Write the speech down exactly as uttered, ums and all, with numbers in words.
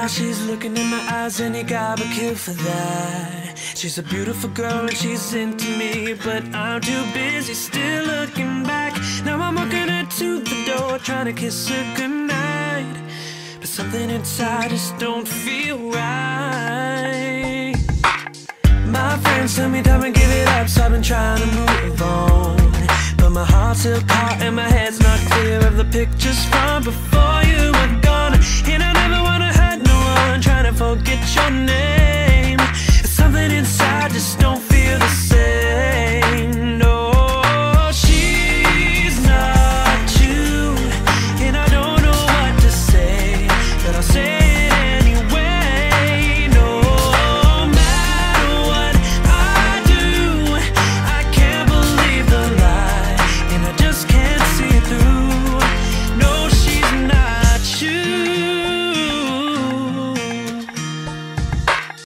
she's looking in my eyes and you got me killed for that. She's a beautiful girl and she's into me, but I'm too busy still looking back. Now I'm walking her to the door, trying to kiss her goodnight, but something inside just don't feel right. My friends tell me don't give it up, so I've been trying to move on, but my heart's still caught and my head's not clear of the pictures from before you were gone. And I never wanna hurt no one, trying to forget your name. There's something inside